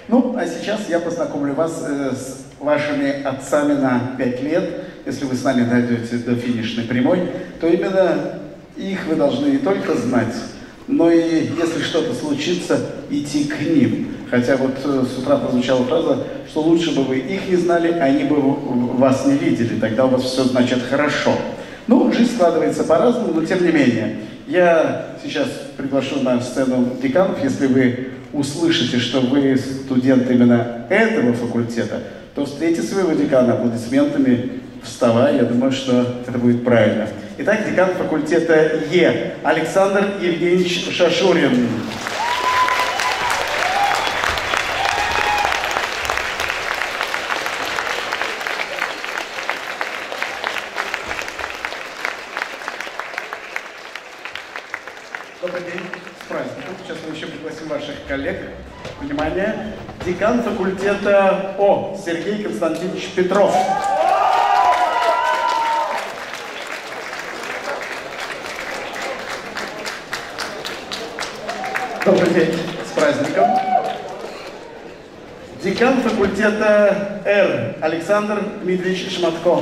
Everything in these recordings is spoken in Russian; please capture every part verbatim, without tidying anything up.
Ну, а сейчас я познакомлю вас э, с вашими отцами на пять лет. Если вы с нами дойдете до финишной прямой, то именно их вы должны не только знать, но и, если что-то случится, идти к ним. Хотя вот э, с утра прозвучала фраза, что лучше бы вы их не знали, а они бы вас не видели. Тогда у вас все значит хорошо. Ну, жизнь складывается по-разному, но тем не менее. Я сейчас приглашу на сцену деканов. Если вы услышите, что вы студент именно этого факультета, то встретите своего декана аплодисментами, вставая. Я думаю, что это будет правильно. Итак, декан факультета Е. Александр Евгеньевич Шашурин. Добрый день, с праздником. Сейчас мы еще пригласим ваших коллег. Внимание, декан факультета О. Сергей Константинович Петров. Добрый день, с праздником. Декан факультета Р. Александр Дмитриевич Шматко.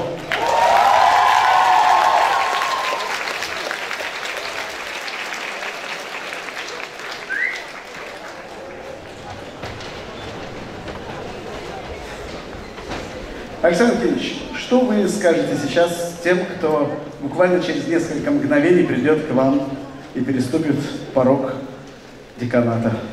Александр Евгеньевич, что вы скажете сейчас тем, кто буквально через несколько мгновений придет к вам и переступит порог деканата?